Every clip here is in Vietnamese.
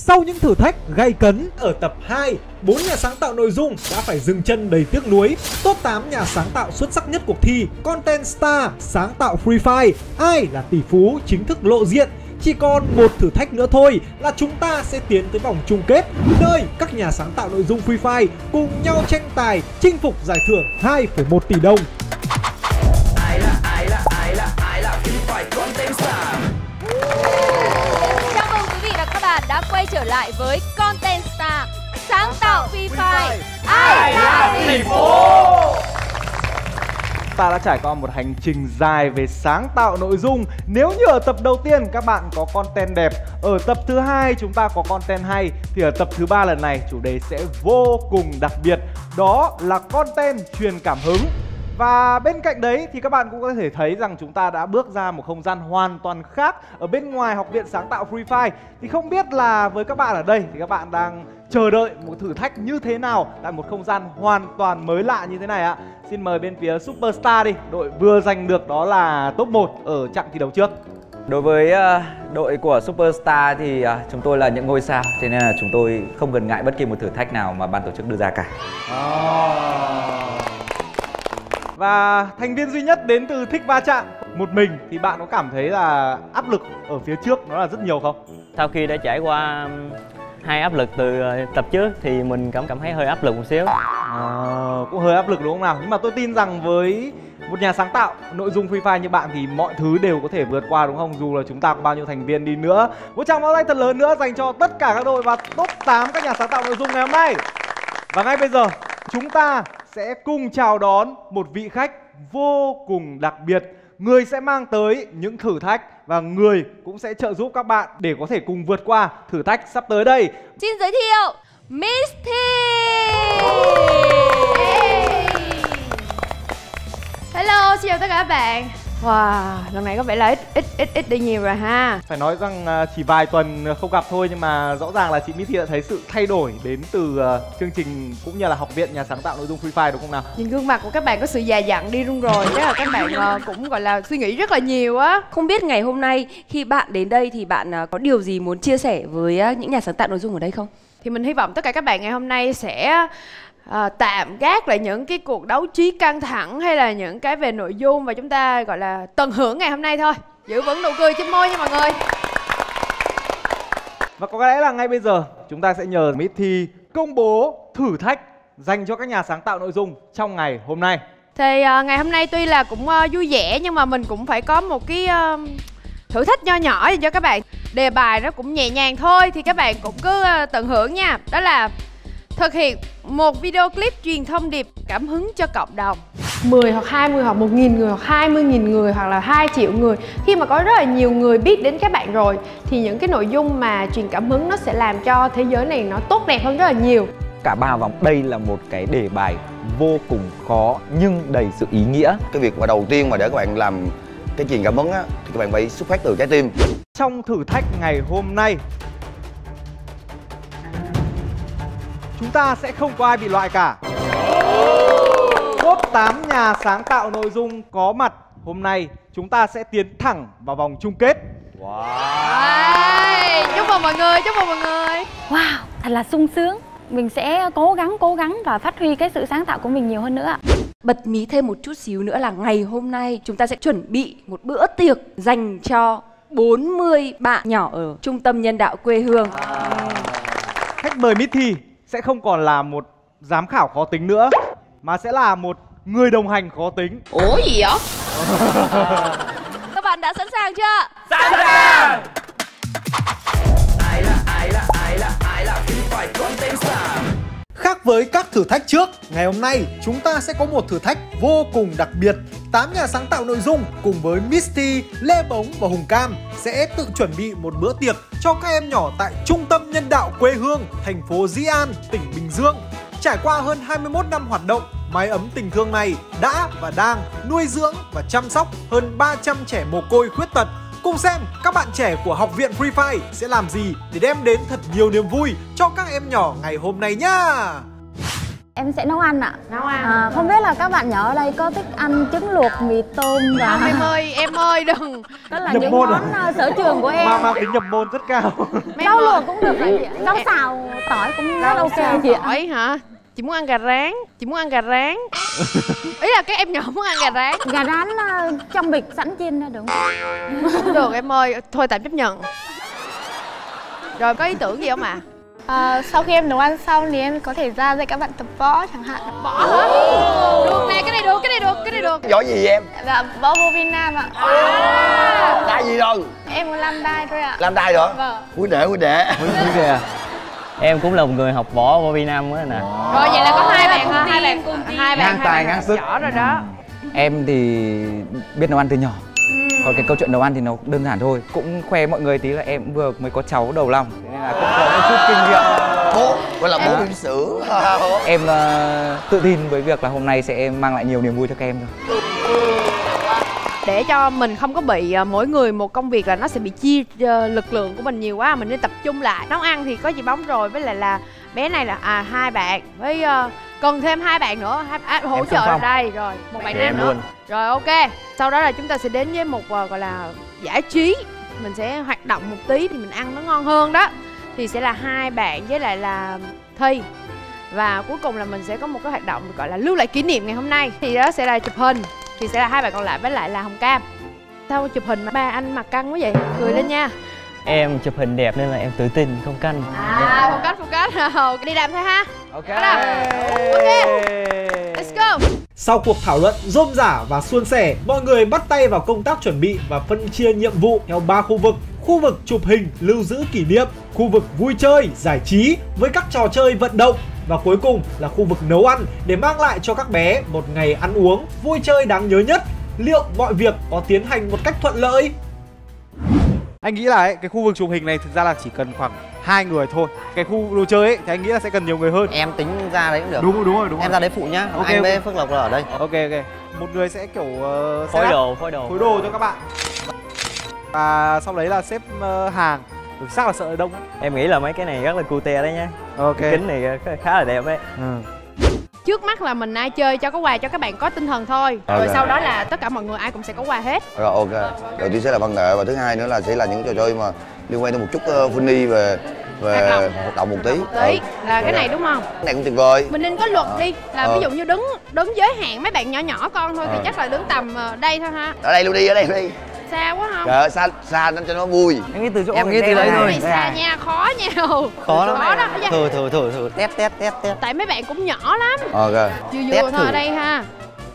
Sau những thử thách gay cấn ở tập 2, 4 nhà sáng tạo nội dung đã phải dừng chân đầy tiếc nuối. Top 8 nhà sáng tạo xuất sắc nhất cuộc thi Content Star sáng tạo Free Fire, ai là tỷ phú chính thức lộ diện. Chỉ còn một thử thách nữa thôi là chúng ta sẽ tiến tới vòng chung kết, nơi các nhà sáng tạo nội dung Free Fire cùng nhau tranh tài chinh phục giải thưởng 2,1 tỷ đồng. Ai là Free Fire Content Star. Chào mừng quý vị và các bạn đã quay trở lại với Content Star sáng tạo Free Fire. Ai là tỷ phú? Ta đã trải qua một hành trình dài về sáng tạo nội dung. Nếu như ở tập đầu tiên các bạn có content đẹp, ở tập thứ hai chúng ta có content hay, thì ở tập thứ 3 lần này chủ đề sẽ vô cùng đặc biệt. Đó là content truyền cảm hứng. Và bên cạnh đấy thì các bạn cũng có thể thấy rằng chúng ta đã bước ra một không gian hoàn toàn khác ở bên ngoài Học viện Sáng tạo Free Fire. Thì không biết là với các bạn ở đây thì các bạn đang chờ đợi một thử thách như thế nào tại một không gian hoàn toàn mới lạ như thế này ạ. Xin mời bên phía Superstar đi, đội vừa giành được đó là top 1 ở chặng thi đấu trước. Đối với đội của Superstar thì chúng tôi là những ngôi sao, thế nên là chúng tôi không cần ngại bất kỳ một thử thách nào mà ban tổ chức đưa ra cả. Và thành viên duy nhất đến từ Thích Va Chạm một mình thì bạn có cảm thấy là áp lực ở phía trước nó là rất nhiều không? Sau khi đã trải qua hai áp lực từ tập trước thì mình cảm thấy hơi áp lực một xíu. Cũng hơi áp lực đúng không nào? Nhưng mà tôi tin rằng với một nhà sáng tạo nội dung Free Fire như bạn thì mọi thứ đều có thể vượt qua đúng không? Dù là chúng ta có bao nhiêu thành viên đi nữa. Một tràng pháo tay thật lớn nữa dành cho tất cả các đội và top 8 các nhà sáng tạo nội dung ngày hôm nay. Và ngay bây giờ chúng ta sẽ cùng chào đón một vị khách vô cùng đặc biệt. Người sẽ mang tới những thử thách và người cũng sẽ trợ giúp các bạn để có thể cùng vượt qua thử thách sắp tới đây. Xin giới thiệu Misty. Hello, xin chào tất cả các bạn. Wow, lần này có vẻ là ít đi nhiều rồi ha. Phải nói rằng chỉ vài tuần không gặp thôi nhưng mà rõ ràng là chị Misty đã thấy sự thay đổi đến từ chương trình cũng như là Học viện Nhà sáng tạo nội dung Free Fire đúng không nào? Nhìn gương mặt của các bạn có sự già dặn đi luôn rồi. Chắc là các bạn cũng gọi là suy nghĩ rất là nhiều á. Không biết ngày hôm nay khi bạn đến đây thì bạn có điều gì muốn chia sẻ với những nhà sáng tạo nội dung ở đây không? Thì mình hy vọng tất cả các bạn ngày hôm nay sẽ tạm gác lại những cái cuộc đấu trí căng thẳng hay là những cái về nội dung và chúng ta gọi là tận hưởng ngày hôm nay thôi. Giữ vững nụ cười trên môi nha mọi người. Và có lẽ là ngay bây giờ chúng ta sẽ nhờ Misty công bố thử thách dành cho các nhà sáng tạo nội dung trong ngày hôm nay. Thì ngày hôm nay tuy là cũng vui vẻ nhưng mà mình cũng phải có một cái thử thách nho nhỏ cho các bạn. Đề bài nó cũng nhẹ nhàng thôi thì các bạn cũng cứ tận hưởng nha. Đó là thực hiện một video clip truyền thông điệp cảm hứng cho cộng đồng. 10 hoặc 20 hoặc 1.000 người hoặc 20.000 người hoặc là 2 triệu người. Khi mà có rất là nhiều người biết đến các bạn rồi thì những cái nội dung mà truyền cảm hứng nó sẽ làm cho thế giới này nó tốt đẹp hơn rất là nhiều. Cả 3 vòng đây là một cái đề bài vô cùng khó nhưng đầy sự ý nghĩa. Cái việc mà đầu tiên mà để các bạn làm cái truyền cảm hứng á thì các bạn phải xuất phát từ trái tim. Trong thử thách ngày hôm nay chúng ta sẽ không có ai bị loại cả. Top 8 nhà sáng tạo nội dung có mặt hôm nay chúng ta sẽ tiến thẳng vào vòng chung kết. Chúc mừng mọi người, chúc mừng mọi người. Wow, thật là sung sướng. Mình sẽ cố gắng và phát huy cái sự sáng tạo của mình nhiều hơn nữa. Bật mí thêm một chút xíu nữa là ngày hôm nay chúng ta sẽ chuẩn bị một bữa tiệc dành cho 40 bạn nhỏ ở Trung tâm Nhân đạo quê hương. Khách mời Misty sẽ không còn là một giám khảo khó tính nữa mà sẽ là một người đồng hành khó tính. Ủa gì vậy? Các bạn đã sẵn sàng chưa? Sẵn sàng. Ai là Free Fire Content Star. Khác với các thử thách trước, ngày hôm nay chúng ta sẽ có một thử thách vô cùng đặc biệt. 8 nhà sáng tạo nội dung cùng với Misty, Lê Bống và Hùng Cam sẽ tự chuẩn bị một bữa tiệc cho các em nhỏ tại Trung tâm Nhân đạo quê hương, thành phố Dĩ An, tỉnh Bình Dương. Trải qua hơn 21 năm hoạt động, mái ấm tình thương này đã và đang nuôi dưỡng và chăm sóc hơn 300 trẻ mồ côi khuyết tật. Cùng xem các bạn trẻ của Học viện Free Fire sẽ làm gì để đem đến thật nhiều niềm vui cho các em nhỏ ngày hôm nay nhá! Em sẽ nấu ăn ạ. Nấu ăn. Không biết là các bạn nhỏ ở đây có thích ăn trứng luộc, mì tôm và... Không, em ơi đừng. Đó là Nhập những môn món sở trường của em. Mang tính nhập môn rất cao. Rau luộc cũng được chị ạ. Rau xào, tỏi cũng rất ok chị ạ. Tỏi hả? Chị muốn ăn gà rán. Chị muốn ăn gà rán. Ý là các em nhỏ muốn ăn gà rán. Gà rán trong bịch sẵn chiên ra được không? Không được em ơi, thôi tạm chấp nhận. Rồi có ý tưởng gì không ạ? Sau khi em nấu ăn xong thì em có thể ra dạy các bạn tập võ chẳng hạn. Võ hả? Được nè, cái này được, cái này được, cái này được. Võ gì em? Dạ, võ vô Việt Nam ạ. Đai gì đâu? Em muốn làm đai thôi ạ. Làm đai nữa? Vâng. Huynh đệ. kìa. Em cũng là một người học võ ở Việt Nam nữa nè. Rồi vậy là có hai bạn hả? Hai bạn Ngang tài ngang sức. giỏi rồi đó. Em thì biết nấu ăn từ nhỏ. Còn cái câu chuyện nấu ăn thì nó đơn giản thôi. Cũng khoe mọi người tí là em vừa mới có cháu đầu lòng, thế nên là cũng có một chút kinh nghiệm. Bố, gọi là bố bỉm sữa. Em tự tin với việc là hôm nay sẽ mang lại nhiều niềm vui cho các em thôi. Để cho mình không có bị mỗi người một công việc là nó sẽ bị chia lực lượng của mình nhiều quá, mình nên tập trung lại. Nấu ăn thì có chị Bóng rồi, với lại là bé này là hai bạn với cần thêm hai bạn nữa hỗ trợ ở đây rồi một bạn nam nữa luôn. Rồi ok, sau đó là chúng ta sẽ đến với một gọi là giải trí, mình sẽ hoạt động một tí thì mình ăn nó ngon hơn đó. Thì sẽ là hai bạn với lại là Thi, và cuối cùng là mình sẽ có một cái hoạt động gọi là lưu lại kỷ niệm ngày hôm nay, thì đó sẽ là chụp hình, thì sẽ là hai bạn còn lại với lại là Hồng Cam. Sao chụp hình mà ba anh mặt căng quá vậy? Cười lên nha. Em chụp hình đẹp nên là em tự tin, không căng. Phong cách đi làm thôi ha. Ok. Ok, let's go. Sau cuộc thảo luận rôm rả và suôn sẻ, mọi người bắt tay vào công tác chuẩn bị và phân chia nhiệm vụ theo 3 khu vực. Khu vực chụp hình lưu giữ kỷ niệm, khu vực vui chơi, giải trí với các trò chơi vận động, và cuối cùng là khu vực nấu ăn để mang lại cho các bé một ngày ăn uống, vui chơi đáng nhớ nhất. Liệu mọi việc có tiến hành một cách thuận lợi? Anh nghĩ là ấy, cái khu vực chụp hình này thực ra là chỉ cần khoảng 2 người thôi. Cái khu đồ chơi ấy thì anh nghĩ là sẽ cần nhiều người hơn. Em tính ra đấy cũng được. Đúng rồi. Em ra đấy phụ nhá. Ok, anh với Phước Lộc là ở đây. Ok. Một người sẽ kiểu phối đồ cho các bạn. Và sau đấy là xếp hàng. Chắc là sợ đông. Em nghĩ là mấy cái này rất là cute đấy nhá. Ok. Cái kính này khá là đẹp đấy. Trước mắt là mình ai chơi cho có quà cho các bạn có tinh thần thôi. Rồi sau đó là tất cả mọi người ai cũng sẽ có quà hết. Rồi ok. Đầu tiên sẽ là văn nghệ và thứ hai nữa là sẽ là những trò chơi mà liên quan tới một chút funny về hoạt động một tí. Là cái này đúng không? Cái này cũng tuyệt vời. Mình nên có luật đi, là ví dụ như đứng giới hạn mấy bạn nhỏ con thôi thì chắc là đứng tầm đây thôi ha. Ở đây luôn đi. Xa quá không? Trời ơi, xa nên cho nó vui. Em nghĩ từ chỗ em nghĩ từ đấy thôi. Xa nha, khó nha. Khó lắm. Thử. Test. Tại mấy bạn cũng nhỏ lắm. Ok. Vừa thôi ở đây ha.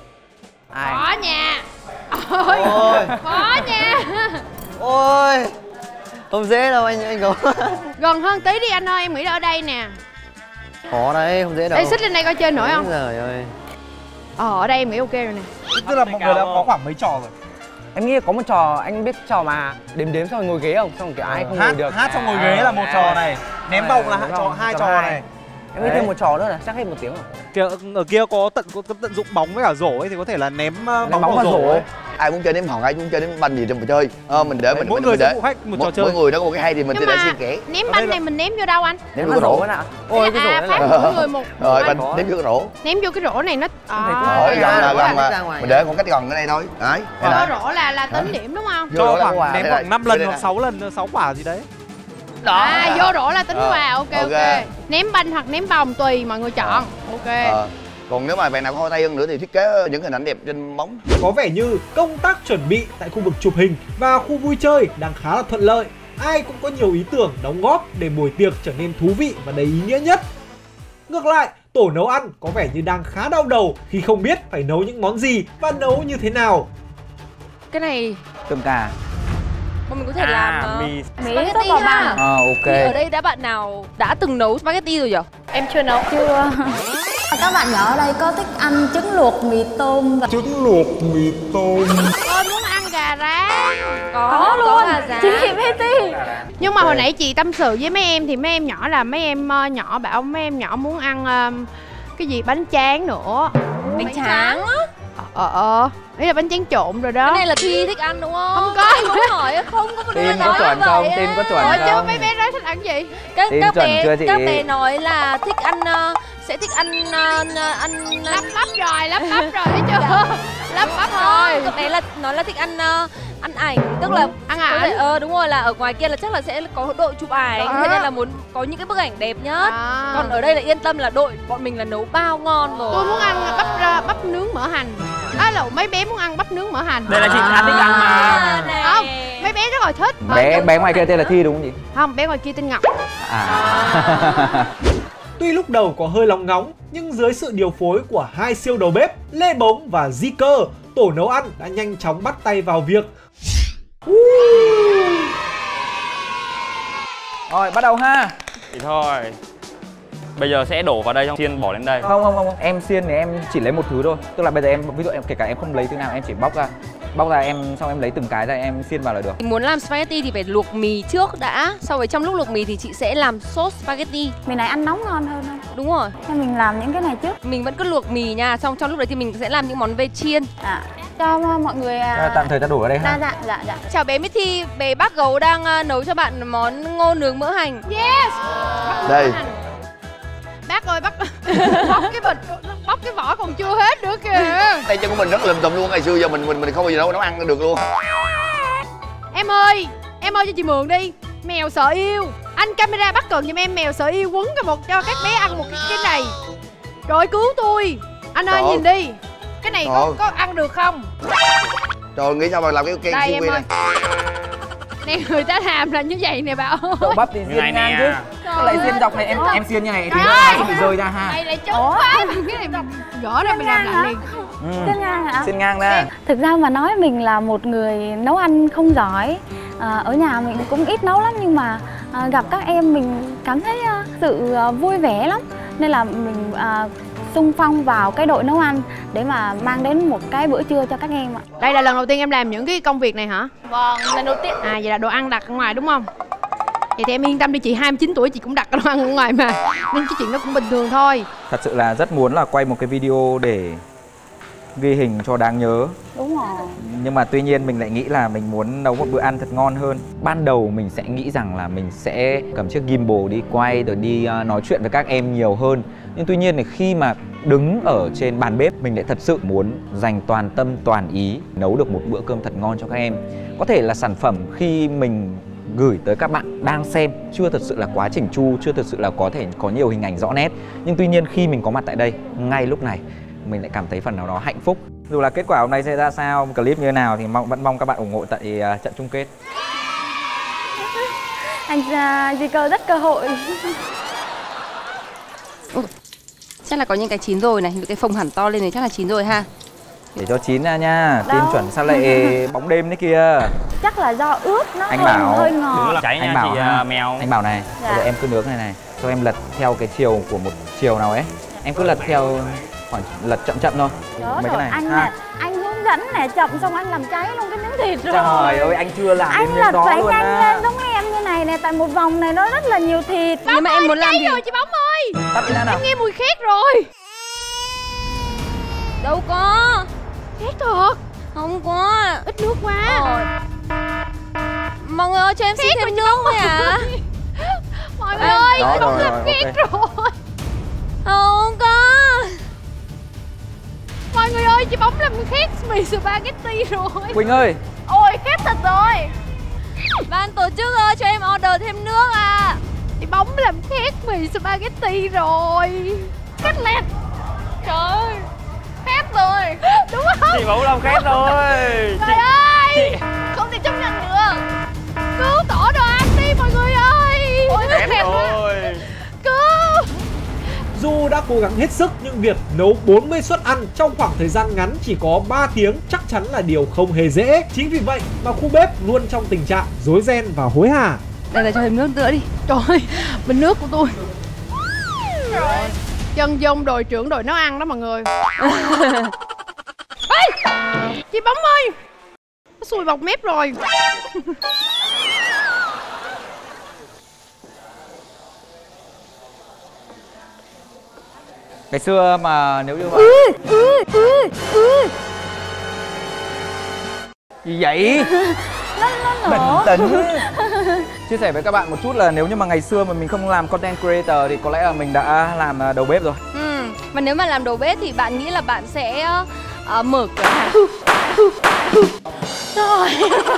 Khó nha. Ôi. Khó nha. Ôi. Không dễ đâu anh có. Gần hơn tí đi anh ơi, em nghĩ là ở đây nè. Khó đấy, không dễ đâu. Ê, xích lên đây coi chơi nổi không? Trời ơi. Ở đây em nghĩ ok rồi nè. Tức là mọi người đã có khoảng mấy trò rồi. Em nghĩ có một trò, anh biết trò mà đếm xong rồi ngồi ghế không? Xong rồi kiểu ai không ngồi được. Hát xong ngồi ghế là một trò này. Ném bông là hai trò này. Em nghĩ thêm một trò nữa là chắc hết 1 tiếng rồi. Ở kia có tận dụng bóng với cả rổ ấy thì có thể là ném bóng vào rổ ấy. Ai muốn chơi ném hòn, ai muốn chơi ném banh gì trong trò chơi. Mình để mỗi người sẽ phụ khách một trò chơi. Mỗi người nó có một cái hay thì mình sẽ để xen kẽ. Ném banh này mình ném vô đâu anh? Ném vô cái rổ. Ôi cái rổ này là mỗi người một. Rồi banh ném vô cái rổ. Ném vô cái rổ này nó gần mà. Mình để khoảng cách gần ở đây thôi. Đấy. Rổ là tính điểm đúng không? Cho khoảng ném khoảng 5 lần hoặc 6 lần 6 quả gì đấy. Đó. Vô rổ là tính quà. Ok. Ném banh hoặc ném bông tùy mọi người chọn. Ok. Còn nếu mà bạn nào có tay hơn nữa thì thiết kế những hình ảnh đẹp trên bóng. Có vẻ như công tác chuẩn bị tại khu vực chụp hình và khu vui chơi đang khá là thuận lợi. Ai cũng có nhiều ý tưởng đóng góp để buổi tiệc trở nên thú vị và đầy ý nghĩa nhất. Ngược lại, tổ nấu ăn có vẻ như đang khá đau đầu khi không biết phải nấu những món gì và nấu như thế nào. Cái này cơm cà. Mà mình có thể làm mì spaghetti ha. Ok. Thì ở đây bạn nào đã từng nấu spaghetti rồi nhỉ? Em chưa nấu. Chưa. Các bạn nhỏ ở đây có thích ăn trứng luộc, mì tôm và... Trứng luộc, mì tôm. Con muốn ăn gà rán. Có luôn. Chị Betty. Nhưng mà hồi nãy chị tâm sự với mấy em thì mấy em nhỏ là mấy em nhỏ bảo mấy em nhỏ muốn ăn cái gì bánh tráng nữa. Bánh tráng á? Ý là bánh tráng trộn rồi đó. Cái này là Thi thích ăn đúng không? Không có. Anh muốn hỏi không có một đứa Tim có chuẩn không? Tim có chuẩn không? Chứ mấy bé nói thích ăn gì? Các bé nói là thích ăn sẽ thích ăn lắp bắp rồi thấy chưa? Lắp bắp rồi. Cậu bé là nó là thích ăn ảnh, tức là ăn ảnh. Đúng rồi, là ở ngoài kia là chắc là sẽ có đội chụp ảnh, thế nên là muốn có những cái bức ảnh đẹp nhất. Còn ở đây là yên tâm là bọn mình là nấu bao ngon rồi. Tôi muốn ăn bắp nướng mỡ hành. Mấy bé muốn ăn bắp nướng mỡ hành. Đây là chị thích ăn mà. Không, mấy bé rất là thích. Bé ngoài kia tên là Thi đúng không chị? Không, bé ngoài kia tên Ngọc. Tuy lúc đầu có hơi lóng ngóng, nhưng dưới sự điều phối của hai siêu đầu bếp Lê Bống và Di Cơ, tổ nấu ăn đã nhanh chóng bắt tay vào việc. Rồi, bắt đầu ha. Thì thôi. Bây giờ sẽ đổ vào đây, xong xiên bỏ lên đây. Không, em xiên thì em chỉ lấy một thứ thôi. Tức là bây giờ em, ví dụ kể cả em không lấy thứ nào, em chỉ bóc ra em, xong em lấy từng cái ra em xiên vào là được. Muốn làm spaghetti thì phải luộc mì trước đã. Sau đấy trong lúc luộc mì thì chị sẽ làm sốt spaghetti. Mì này ăn nóng ngon hơn không? Đúng rồi. Thế mình làm những cái này trước. Mình vẫn cứ luộc mì nha, xong trong lúc đấy thì mình sẽ làm những món về chiên. Cho mọi người tạm thời ta đổ ở đây ha. Dạ. Chào bé Mithy, bé bác gấu đang nấu cho bạn món ngô nướng mỡ hành. Yes. Đây. Bác ơi, bác bóc cái vỏ còn chưa hết nữa kìa. Tay chân của mình rất lùm tùm luôn, ngày xưa giờ mình không bao giờ nấu ăn được luôn. Em ơi cho chị mượn đi. Mèo sợ yêu. Anh camera bắt cần giùm em mèo sợ yêu quấn cho các bé ăn một cái này. Rồi cứu tôi. Anh ơi nhìn đi. Cái này có ăn được không? Trời, nghĩ sao mà làm cái đây em ơi. này. Nè người ta làm là như vậy nè Bảo. Đậu bắp thì xiên ngang chứ. Sao lại xiên dọc này em xiên như này thì nó bị rơi ra ha. Mày lại trốn quá. Cái này gỡ ra mình làm lại liền. Xiên ngang hả? Xiên ngang ra. Thực ra mà nói mình là một người nấu ăn không giỏi. Ở nhà mình cũng ít nấu lắm, nhưng mà gặp các em mình cảm thấy sự vui vẻ lắm. Nên là mình xung phong vào cái đội nấu ăn để mà mang đến một cái bữa trưa cho các em ạ. Đây là lần đầu tiên em làm những cái công việc này hả? Vâng, lần đầu tiên. Vậy là đồ ăn đặt ở ngoài đúng không? Vậy thì em yên tâm đi, chị 29 tuổi chị cũng đặt đồ ăn ở ngoài mà. Nên cái chuyện đó cũng bình thường thôi. Thật sự là rất muốn là quay một cái video để ghi hình cho đáng nhớ. Đúng rồi. Nhưng mà tuy nhiên mình lại nghĩ là mình muốn nấu một bữa ăn thật ngon hơn. Ban đầu mình sẽ nghĩ rằng là mình sẽ cầm chiếc gimbal đi quay rồi đi nói chuyện với các em nhiều hơn. Nhưng tuy nhiên thì khi mà đứng ở trên bàn bếp, mình lại thật sự muốn dành toàn tâm toàn ý nấu được một bữa cơm thật ngon cho các em. Có thể là sản phẩm khi mình gửi tới các bạn đang xem chưa thật sự là quá chỉnh chu, chưa thật sự là có thể có nhiều hình ảnh rõ nét. Nhưng tuy nhiên khi mình có mặt tại đây, ngay lúc này, mình lại cảm thấy phần nào đó hạnh phúc. Dù là kết quả hôm nay sẽ ra sao, clip như thế nào thì vẫn mong các bạn ủng hộ tại trận chung kết. Anh Di Cơ rất cơ hội. Chắc là có những cái chín rồi này, những cái phồng hẳn to lên này chắc là chín rồi ha. Để cho chín ra nha, tin chuẩn sao lại bóng đêm đấy kia. Chắc là do ướp nó hơi ngọt. Cháy anh nha bảo chị Mèo. Anh bảo này, bây giờ em cứ nướng này, cho em lật theo cái chiều của một chiều nào ấy. Em cứ lật theo khoảng lật chậm thôi. Đó mấy rồi, cái này anh ha. nè, anh hướng dẫn nè, chậm xong anh làm cháy luôn cái miếng thịt rồi. Trời ơi, anh chưa làm anh đến lật đó phải luôn nhanh á. lên giống em như này nè, tại một vòng này nó rất là nhiều thịt. Nhưng mà em muốn làm gì? rồi chị Bóng ơi. Tắt đi ra nào. Em nghe mùi khét rồi. Đâu có. Khét thật. Không có. Ít nước quá. Mọi người ơi cho em xin thêm nước thôi ạ. Mọi người ơi, Đó, chị Bóng rồi, làm rồi, khét rồi. Không có. Mọi người ơi, chị Bóng làm khét mì spaghetti rồi. Quỳnh ơi. Ôi, khét thật rồi. Ban tổ chức ơi cho em order thêm nước à. Chị Bóng làm khét mì spaghetti rồi. Khét lẹt. Trời ơi, khét rồi. Đúng không? Chị Bóng làm khét rồi. Trời ơi, không thể chấp nhận được. Cứu tổ đồ ăn đi mọi người ơi. Ôi, Khét rồi. Cứu. Dù đã cố gắng hết sức nhưng việc nấu 40 suất ăn trong khoảng thời gian ngắn chỉ có 3 tiếng chắc chắn là điều không hề dễ. Chính vì vậy mà khu bếp luôn trong tình trạng rối ren và hối hả. Đây là cho thêm nước nữa đi. Trời ơi, bình nước của tôi. Chân dung đội trưởng đội nấu ăn đó mọi người. Ê, chị Bóng ơi, nó xùi bọc mép rồi. Ngày xưa mà nếu như mà gì vậy? Nó Bình tĩnh. chia sẻ với các bạn một chút là nếu như mà ngày xưa mà mình không làm content creator thì có lẽ là mình đã làm đầu bếp rồi. Và nếu mà làm đầu bếp thì bạn nghĩ là bạn sẽ mở cửa hàng. Rồi.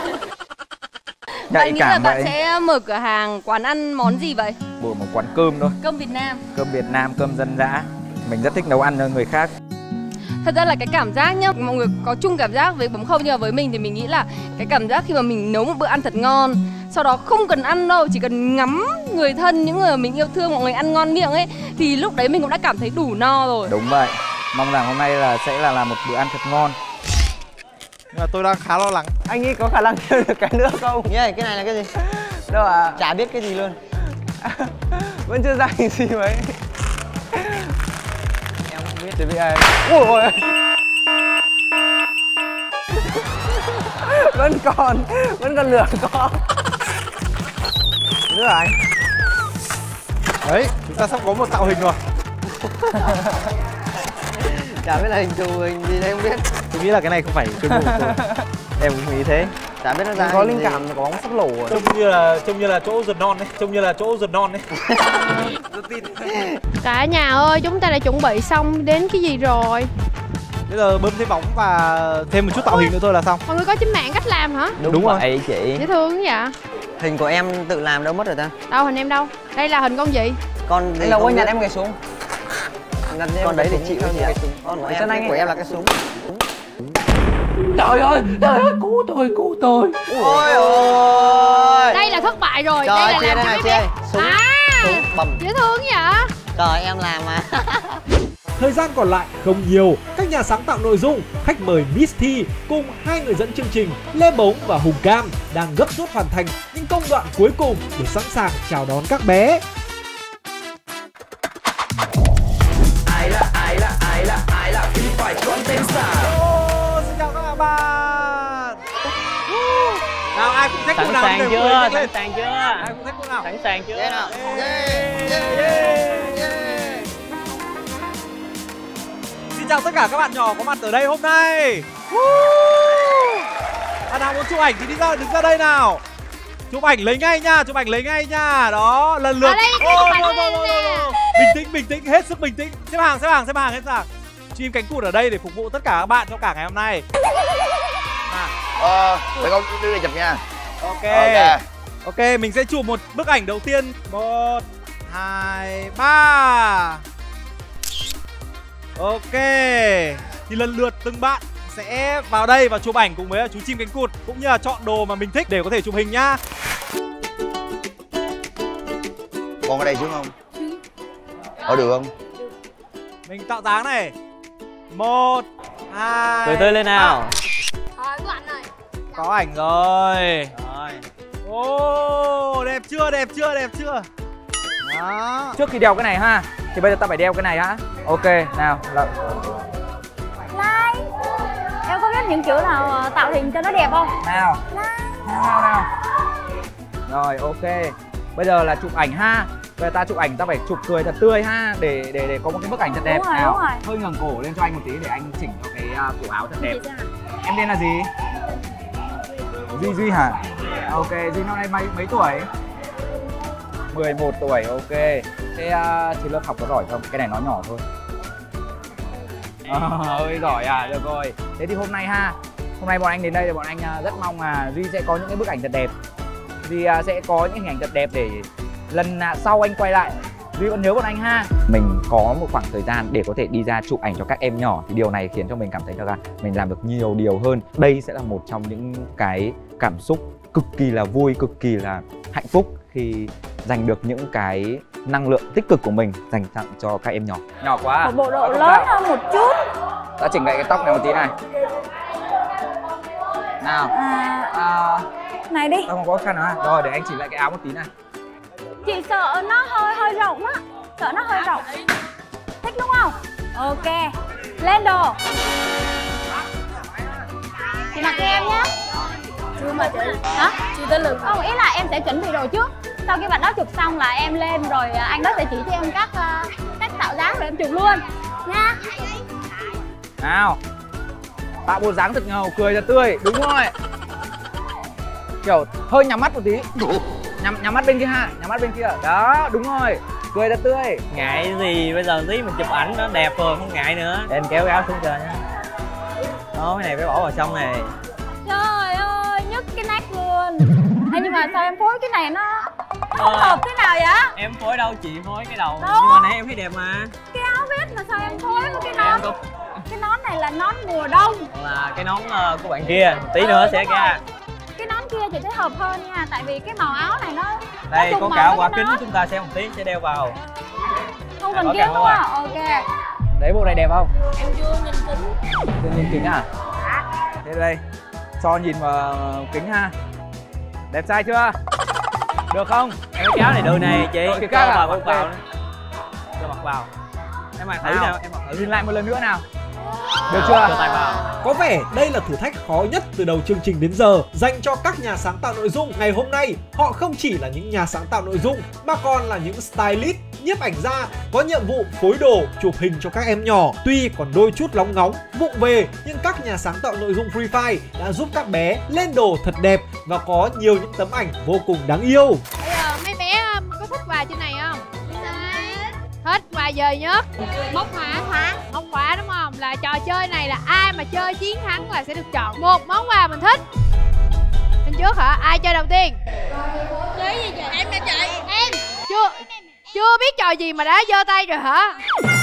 Bạn nghĩ là bạn sẽ mở cửa hàng quán ăn món gì vậy? Một quán cơm thôi. Cơm Việt Nam. Cơm Việt Nam, cơm dân dã. Mình rất thích nấu ăn cho người khác. Thật ra là cái cảm giác nhá, mọi người có chung cảm giác với Bấm Không, nhưng mà với mình thì mình nghĩ là cái cảm giác khi mà mình nấu một bữa ăn thật ngon, sau đó không cần ăn đâu, chỉ cần ngắm người thân, những người mà mình yêu thương, mọi người ăn ngon miệng ấy, thì lúc đấy mình cũng đã cảm thấy đủ no rồi. Đúng vậy. Mong rằng hôm nay sẽ là một bữa ăn thật ngon. Nhưng mà tôi đang khá lo lắng. Anh nghĩ có khả năng chơi được cái nữa không? Cái này là cái gì? Đâu à? Chả biết cái gì luôn. Vẫn chưa ra hình gì mấy. Em không biết. Thì biết ai. Ôi ôi. Vẫn còn lửa có. Nữa anh. Đấy, chúng ta sắp có một tạo hình rồi. Chả biết là hình thù hình gì đây không biết. Tôi nghĩ là cái này không phải chuyên môn của tôi. Em cũng nghĩ thế. Chả biết nó ra có linh cảm có bóng sắp lổ rồi. Trông như là chỗ ruột non đấy, trông như là chỗ ruột non đấy. Cả nhà ơi, chúng ta đã chuẩn bị xong đến cái gì rồi? Bây giờ bơm thêm bóng và thêm một chút tạo hình nữa thôi là xong. Mọi người có trên mạng cách làm hả? Đúng rồi chị. Dễ thương vậy. Hình của em tự làm đâu mất rồi ta? Đâu, hình em đâu? Đây là hình con gì? Con đây là quên nhặt em cái súng. Con đấy thì chịu chị ạ. Con của em là cái súng. Trời ơi, cứu tôi. Ôi ôi. Đây là thất bại rồi. Trời đây là ơi, làm cho này, súng bầm. dễ thương vậy. Trời, em làm mà. Thời gian còn lại không nhiều, các nhà sáng tạo nội dung, khách mời Miss Thi cùng hai người dẫn chương trình Lê Bống và Hùng Cam đang gấp rút hoàn thành những công đoạn cuối cùng để sẵn sàng chào đón các bé. Ai là Free Fire Content Star. Xin chào các bạn. Nào ai cũng thích sẵn cô nào sàng đều chưa? lên. Sẵn sàng chưa? Ai cũng thích cô nào? Sẵn sàng chưa? Yeah, nào. Xin chào tất cả các bạn nhỏ có mặt ở đây hôm nay. Bạn nào muốn chụp ảnh thì đứng ra đây nào. Chụp ảnh lấy ngay nha, đó, lần lượt. Bình tĩnh, hết sức bình tĩnh. Xếp hàng hết sàng. Chim cánh cụt ở đây để phục vụ tất cả các bạn trong cả ngày hôm nay. Mấy con đưa đây chụp nha. Ok, mình sẽ chụp một bức ảnh đầu tiên. 1, 2, 3. Ok. Thì lần lượt từng bạn sẽ vào đây và chụp ảnh cùng với chú chim cánh cụt, cũng như là chọn đồ mà mình thích để có thể chụp hình nhá. Con ở đây xuống không? Ở được không? Mình tạo dáng này. 1, 2. Cười tươi lên nào. Có ảnh rồi. Ô, đẹp chưa? Đó. Trước khi đeo cái này ha, thì bây giờ ta phải đeo cái này ha. Ok, nào. Lai, em có biết những kiểu nào tạo hình cho nó đẹp không? Nào. Rồi, ok. Bây giờ là chụp ảnh ha. Bây giờ ta chụp ảnh ta phải chụp cười thật tươi ha, để có một cái bức ảnh thật đẹp. Đúng rồi, nào. đúng rồi. Hơi ngẩng cổ lên cho anh một tí để anh chỉnh cho cái cổ áo thật đẹp. Em tên là gì? Duy hả? Ok, Duy năm nay mấy tuổi? 11 tuổi, ok. Thế trên lớp học có giỏi không? Cái này nó nhỏ thôi. Ơi giỏi à, được rồi. Thế thì hôm nay bọn anh đến đây thì bọn anh rất mong là Duy sẽ có những cái bức ảnh thật đẹp. Duy sẽ có những hình ảnh thật đẹp để lần sau anh quay lại Duy vẫn nhớ bọn anh ha. Mình có một khoảng thời gian để có thể đi ra chụp ảnh cho các em nhỏ, thì điều này khiến cho mình cảm thấy là mình làm được nhiều điều hơn. Đây sẽ là một trong những cái cảm xúc cực kỳ là vui, cực kỳ là hạnh phúc khi giành được những cái năng lượng tích cực của mình dành tặng cho các em nhỏ. Nhỏ quá à? Một bộ độ lớn hơn một chút. Ta chỉnh lại cái tóc này một tí này. Nào. Này đi. Không có khăn à? Rồi để anh chỉnh lại cái áo một tí này. Chị sợ nó hơi rộng á. Sợ nó hơi rộng. Thích đúng không? Ok. Lên đồ. Chị mặc cho em nhé. Chưa mà chị. Hả? Chưa tới lượt. Không, ý là em sẽ chuẩn bị đồ trước. Sau khi bạn đó chụp xong là em lên rồi anh đó sẽ chỉ cho em cách tạo dáng rồi em chụp luôn nha. Nào. Tạo bộ dáng thật ngầu, cười thật tươi, đúng rồi. Kiểu hơi nhắm mắt một tí. Nhắm mắt bên kia ha, nhắm mắt bên kia. Đó, đúng rồi. Cười thật tươi. Ngại gì, bây giờ tí mình chụp ảnh nó đẹp rồi, không ngại nữa. Để anh kéo cái áo xuống cho nha. Đó, cái này phải bỏ vào trong này. Trời ơi, nhức cái nách luôn. Ê, nhưng mà sao em phối cái này nó không hợp thế nào vậy? Em phối đâu, chị phối cái đầu. Đâu? Nhưng mà nãy em thấy đẹp mà. Cái áo vest mà sao em phối với cái nón? Cái nón này là nón mùa đông. Là cái nón của bạn kia, tí nữa sẽ ra. Cái nón kia chị thấy hợp hơn nha, tại vì cái màu áo này nó đây có cả quả kính chúng ta sẽ một tí sẽ đeo vào. Không cần kiếm đúng không? Ok. Đấy, bộ này đẹp không? Em chưa nhìn kính. Chưa nhìn kính à? Thế đây, cho nhìn vào kính ha. Đẹp trai chưa? Được không? Em cái áo này được này chị. Cái vào mặc vào. Cho mặc vào. Em mặc thử nào, em mặc thử. Nhìn lại một lần nữa nào. Được chưa? Cho tay vào. Có vẻ đây là thử thách khó nhất từ đầu chương trình đến giờ dành cho các nhà sáng tạo nội dung. Ngày hôm nay, họ không chỉ là những nhà sáng tạo nội dung mà còn là những stylist, nhiếp ảnh gia có nhiệm vụ phối đồ, chụp hình cho các em nhỏ. Tuy còn đôi chút lóng ngóng, vụng về, nhưng các nhà sáng tạo nội dung Free Fire đã giúp các bé lên đồ thật đẹp và có nhiều những tấm ảnh vô cùng đáng yêu. Bây giờ mấy bé có thích quà trên này không? Thích quà giờ nhất. Móc khóa. Móc khóa đúng không? Là trò chơi này là ai mà chơi chiến thắng là sẽ được chọn một món quà mình thích. Bên trước hả? Ai chơi đầu tiên? Chơi gì vậy? Em nè chị. Em. Chưa biết trò gì mà đã giơ tay rồi hả?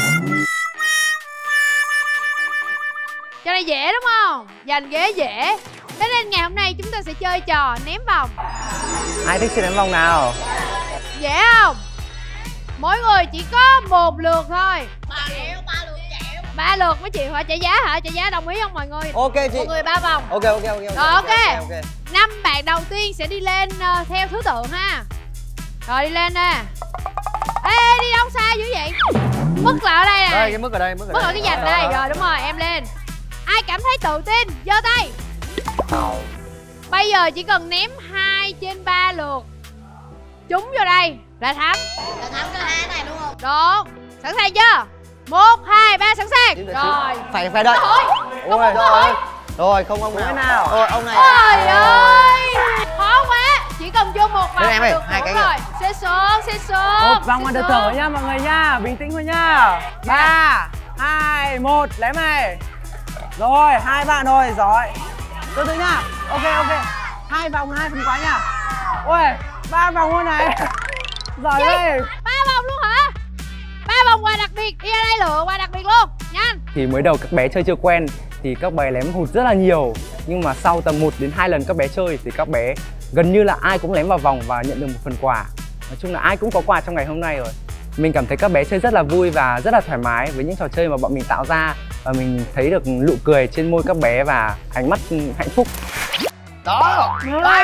Trò này dễ đúng không? Giành ghế dễ. Thế nên ngày hôm nay chúng ta sẽ chơi trò ném vòng. Ai thích chơi ném vòng nào? Dễ không? Mỗi người chỉ có một lượt thôi. 3 lượt với chị hả? Trả giá hả? Trả giá đồng ý không mọi người? Ok chị. Một người 3 vòng. Ok. Rồi ok. 5 bạn đầu tiên sẽ đi lên theo thứ tự ha. Rồi đi lên nè. Ê đi đâu xa dữ vậy? Mức là ở đây nè. Đây cái mức ở đây, mức ở cái dành đây. Rồi đúng rồi, em lên. Ai cảm thấy tự tin giơ tay. Bây giờ chỉ cần ném 2 trên 3 lượt trúng vô đây là thắng. Là thắng cái hai này đúng không? Đúng. Sẵn sàng chưa? 1, 2, 3 sẵn sàng. Rồi. Phải đợi. Ôi rồi không ông nào. nào. Rồi ông này. Trời ơi. Khó quá. Chỉ cần vô một vòng em là ơi, được. hai Đúng cái rồi. Xê xuống. Một vòng mà được thở nhá mọi người nhá. Bình tĩnh thôi nhá. 3, 2, 1 lấy mày. Rồi 2 bạn thôi, giỏi. Từ từ nhá. Ok. 2 vòng 2 phần quá nhá. Ôi 3 vòng luôn này. Giỏi đây. 3 vòng luôn hả? 3 vòng quà đặc biệt. Đi ra đây lựa quà đặc biệt luôn. Nhanh. Thì mới đầu các bé chơi chưa quen thì các bé ném hụt rất là nhiều. Nhưng mà sau tầm 1 đến 2 lần các bé chơi thì các bé gần như là ai cũng ném vào vòng và nhận được một phần quà. Nói chung là ai cũng có quà trong ngày hôm nay rồi. Mình cảm thấy các bé chơi rất là vui và rất là thoải mái với những trò chơi mà bọn mình tạo ra. Và mình thấy được nụ cười trên môi các bé và ánh mắt hạnh phúc. Đó. Rồi đó.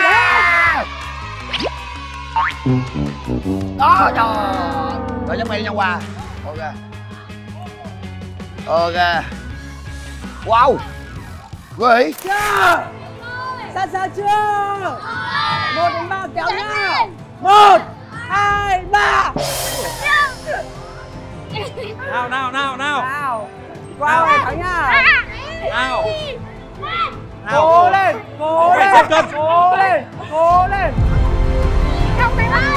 Đó trời. Rồi cho mày đi nhau quà. Ok. Wow. Ghê. Chưa. Sao chưa? 1 đến 3 kéo nha. 1, 2, 3. Nào. Wow này thắng nha. Nào. Cố lên. Không phải ơi.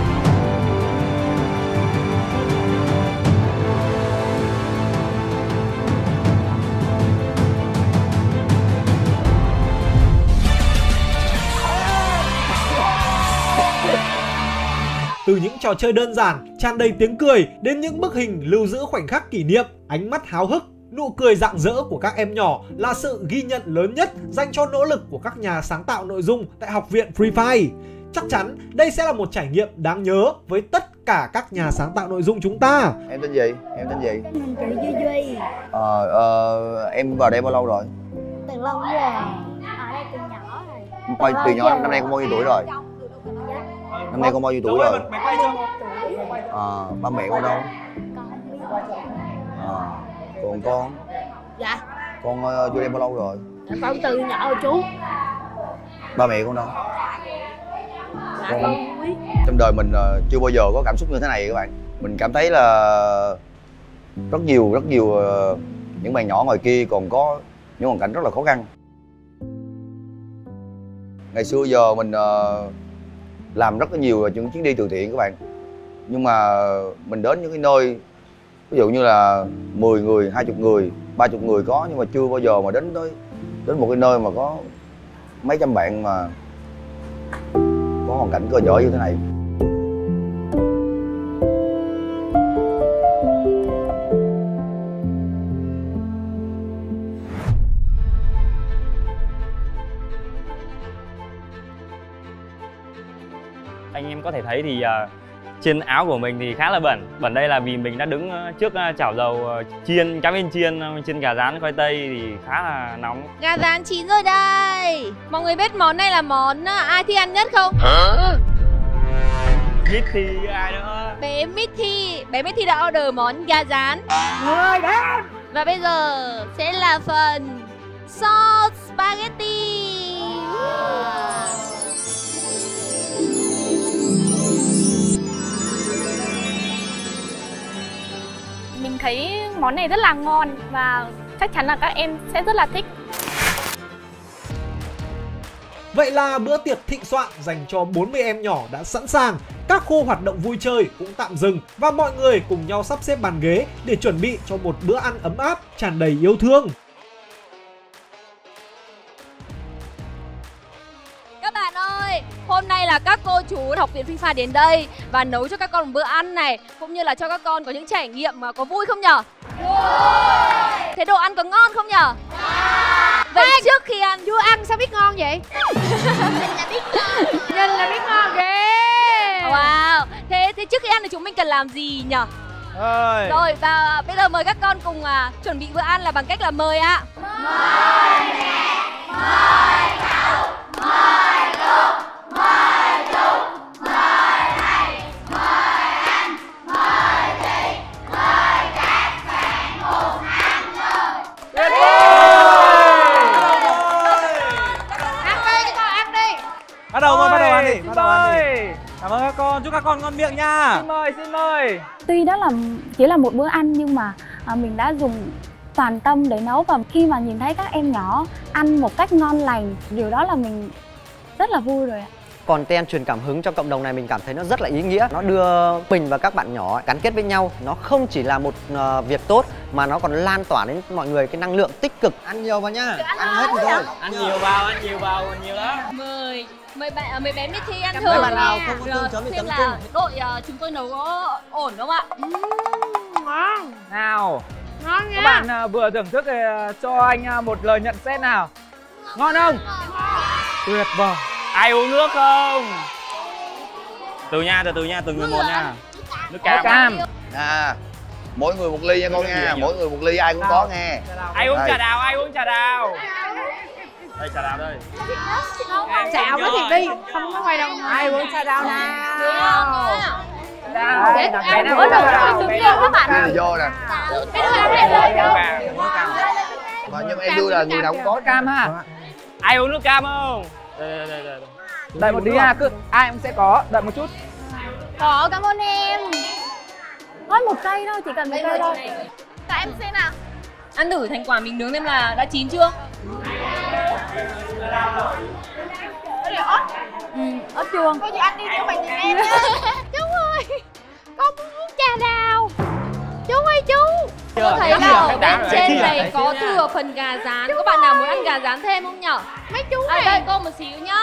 Từ những trò chơi đơn giản, tràn đầy tiếng cười đến những bức hình lưu giữ khoảnh khắc kỷ niệm, ánh mắt háo hức, nụ cười rạng rỡ của các em nhỏ là sự ghi nhận lớn nhất dành cho nỗ lực của các nhà sáng tạo nội dung tại Học viện Free Fire. Chắc chắn đây sẽ là một trải nghiệm đáng nhớ với tất cả các nhà sáng tạo nội dung chúng ta. Em tên gì? Mình chị Duy. Em vào đây bao lâu rồi? Từ lâu rồi. Ở đây từ nhỏ rồi. Từ nhỏ năm nay con bao nhiêu tuổi rồi? Năm nay con bao nhiêu tuổi rồi? Ba mẹ con đâu? Còn con? Dạ. Con vô đây bao lâu rồi? Con từ nhỏ rồi chú. Ba mẹ con đâu? Dạ con không biết. Trong đời mình chưa bao giờ có cảm xúc như thế này các bạn. Mình cảm thấy là rất nhiều những bạn nhỏ ngoài kia còn có những hoàn cảnh rất là khó khăn. Ngày xưa giờ mình làm rất là nhiều những chuyến đi từ thiện các bạn. Nhưng mà mình đến những cái nơi ví dụ như là 10 người, 20 người, 30 người có, nhưng mà chưa bao giờ mà đến một cái nơi mà có mấy trăm bạn mà có hoàn cảnh cơ nhở như thế này. Anh em có thể thấy thì trên áo của mình thì khá là bẩn. Bẩn đây là vì mình đã đứng trước chảo dầu chiên cá viên chiên trên gà rán khoai tây thì khá là nóng. Gà rán chín rồi đây. Mọi người biết món này là món ai thích ăn nhất không? Mít thì ai nữa? Bé Mithy đã order món gà rán. Người đến. Và bây giờ sẽ là phần sauce spaghetti. Mình thấy món này rất là ngon và chắc chắn là các em sẽ rất là thích. Vậy là bữa tiệc thịnh soạn dành cho 40 em nhỏ đã sẵn sàng. Các khu hoạt động vui chơi cũng tạm dừng và mọi người cùng nhau sắp xếp bàn ghế để chuẩn bị cho một bữa ăn ấm áp, tràn đầy yêu thương. Các bạn ơi, hôm nay là các cô chú học viện FIFA đến đây và nấu cho các con một bữa ăn này, cũng như là cho các con có những trải nghiệm mà có vui không nhở? Vui! Thế đồ ăn có ngon không nhở? Vậy trước khi ăn... Chưa ăn sao biết ngon vậy? Nhìn là biết ngon ghê. Wow, thế trước khi ăn thì chúng mình cần làm gì nhở? Rồi, và bây giờ mời các con cùng chuẩn bị bữa ăn là bằng cách là mời ạ. Mời mẹ, mời cậu, mời Lục, mời Tùng, mời thầy, mời anh, mời chị, mời các bạn cùng ăn rồi. Ăn đi, con ăn đi. Bắt đầu thôi, bắt đầu ăn đi, bắt đầu ăn đi. Cảm ơn các con, chúc các con ngon miệng nha. Xin mời. Tuy đó là chỉ là một bữa ăn nhưng mà mình đã dùng toàn tâm để nấu, và khi mà nhìn thấy các em nhỏ ăn một cách ngon lành, điều đó là mình rất là vui rồi ạ. Content truyền cảm hứng cho cộng đồng này mình cảm thấy nó rất là ý nghĩa. Nó đưa mình và các bạn nhỏ gắn kết với nhau. Nó không chỉ là một việc tốt mà nó còn lan tỏa đến mọi người cái năng lượng tích cực. Ăn nhiều vào nhá, ăn hết rồi thôi. Ăn nhiều vào, nhiều lắm. Mời bé Mithy ăn thử. Mấy bạn nào không có tương chấm thì xem chấm là đội chúng tôi nấu có ổn không ạ? Ngon. Nào, Ngon nha. các bạn vừa thưởng thức thì cho anh một lời nhận xét nào. Ngon không? Tuyệt vời. Ai uống nước không? Từ từ người một nha. Nước cam. Mỗi người một ly nha con nha, mỗi người một ly ai cũng có nghe. Ai uống trà đào, ai uống trà đào? Đây trà đào đây. Chào với Thiệt đi, không có quay đâu. Ai uống trà đào nào? Cái bữa đầu tôi đứng lên các bạn. Cái này vô nè. Cái đứa ăn này lên. Nhưng em đưa là người nào cũng có cam ha. Ai uống nước cam không? Đây. Đợi một tí nha, cứ ai cũng sẽ có, đợi một chút. Có, cảm ơn em. Nói một cây thôi, chỉ cần một cây thôi. Các em xem nào. Ăn thử thành quả mình nướng xem là đã chín chưa? Ớt chuông. Cô chú ăn đi cho mình nhìn em nhá. Chú ơi, con muốn uống trà đào. Chú ơi chú. Tôi thấy là ở bên trên này có thừa phần gà rán. Có bạn nào muốn ăn gà rán thêm không nhở? Mấy chú này. Đây cô một xíu nhá.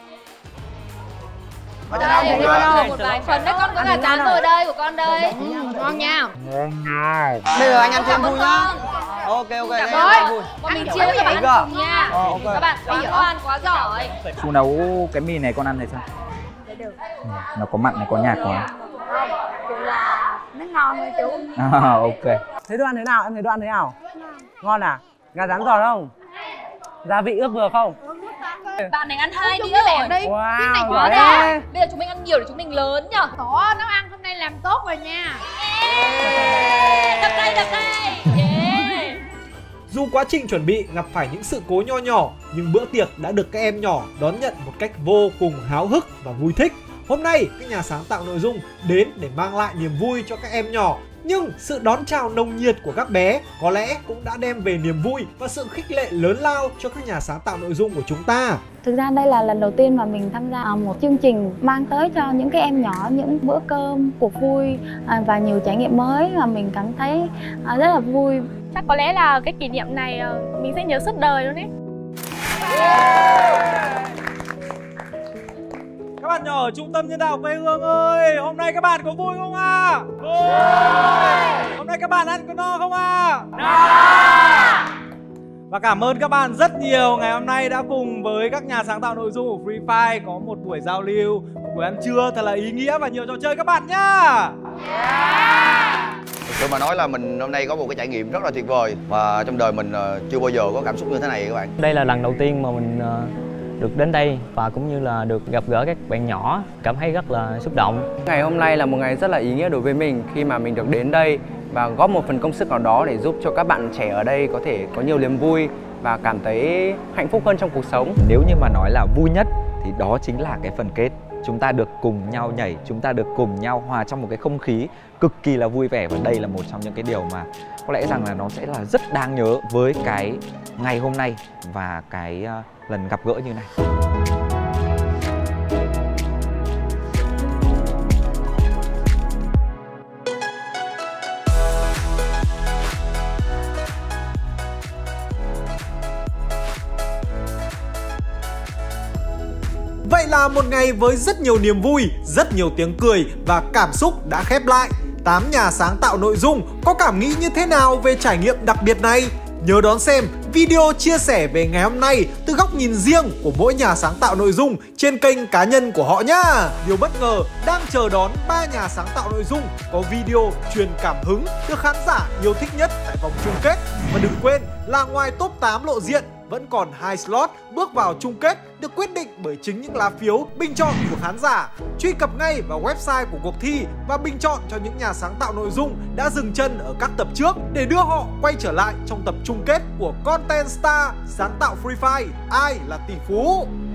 Đây, một vài phần đấy, con có gà rán rồi đây, của con đây. Ngon nha. Bây giờ anh ăn thêm vui nhá. Ok, đây ăn vui. Bọn mình chia cho các bạn ăn cùng nha. Các bạn quá ngoan, quá giỏi. Chú nấu cái mì này con ăn thấy sao? Nó có mặn này, có nhạt quá. Nó ngon rồi chú. Ok. Thấy đồ ăn thế nào? Em thấy đồ ăn thế nào? Ngon à? Gà rán giòn không? Gia vị ướp vừa không? Bạn này ăn 2 đĩa rồi. Wow, cái này quá đã. Bây giờ chúng mình ăn nhiều để chúng mình lớn nhở. Tổ nấu ăn hôm nay làm tốt rồi nha. Đập đây. Dù quá trình chuẩn bị gặp phải những sự cố nho nhỏ, nhưng bữa tiệc đã được các em nhỏ đón nhận một cách vô cùng háo hức và vui thích. Hôm nay, các nhà sáng tạo nội dung đến để mang lại niềm vui cho các em nhỏ. Nhưng sự đón chào nồng nhiệt của các bé có lẽ cũng đã đem về niềm vui và sự khích lệ lớn lao cho các nhà sáng tạo nội dung của chúng ta. Thực ra đây là lần đầu tiên mà mình tham gia một chương trình mang tới cho những cái em nhỏ những bữa cơm, cuộc vui và nhiều trải nghiệm mới mà mình cảm thấy rất là vui. Chắc có lẽ là cái kỷ niệm này mình sẽ nhớ suốt đời luôn đấy. Các bạn nhỏ ở Trung tâm Nhân đạo quê hương ơi, hôm nay các bạn có vui không ạ? Vui! Hôm nay các bạn ăn có no không ạ? No! Và cảm ơn các bạn rất nhiều, ngày hôm nay đã cùng với các nhà sáng tạo nội dung của Free Fire có một buổi giao lưu, một buổi ăn trưa thật là ý nghĩa và nhiều trò chơi các bạn nhá. Thực sự mà nói là mình hôm nay có một cái trải nghiệm rất là tuyệt vời và trong đời mình chưa bao giờ có cảm xúc như thế này các bạn. Đây là lần đầu tiên mà mình được đến đây và cũng như là được gặp gỡ các bạn nhỏ, cảm thấy rất là xúc động. Ngày hôm nay là một ngày rất là ý nghĩa đối với mình khi mà mình được đến đây và góp một phần công sức nào đó để giúp cho các bạn trẻ ở đây có thể có nhiều niềm vui và cảm thấy hạnh phúc hơn trong cuộc sống. Nếu như mà nói là vui nhất thì đó chính là cái phần kết. Chúng ta được cùng nhau nhảy, chúng ta được cùng nhau hòa trong một cái không khí cực kỳ là vui vẻ, và đây là một trong những cái điều mà có lẽ rằng là nó sẽ là rất đáng nhớ với cái ngày hôm nay và cái lần gặp gỡ như này. Vậy là một ngày với rất nhiều niềm vui, rất nhiều tiếng cười và cảm xúc đã khép lại. 8 nhà sáng tạo nội dung có cảm nghĩ như thế nào về trải nghiệm đặc biệt này? Nhớ đón xem video chia sẻ về ngày hôm nay từ góc nhìn riêng của mỗi nhà sáng tạo nội dung trên kênh cá nhân của họ nhá. Điều bất ngờ đang chờ đón 3 nhà sáng tạo nội dung có video truyền cảm hứng được khán giả yêu thích nhất tại vòng chung kết. Và đừng quên là ngoài top 8 lộ diện, vẫn còn 2 slot bước vào chung kết được quyết định bởi chính những lá phiếu bình chọn của khán giả. Truy cập ngay vào website của cuộc thi và bình chọn cho những nhà sáng tạo nội dung đã dừng chân ở các tập trước để đưa họ quay trở lại trong tập chung kết của Content Star sáng tạo Free Fire Ai là tỷ phú.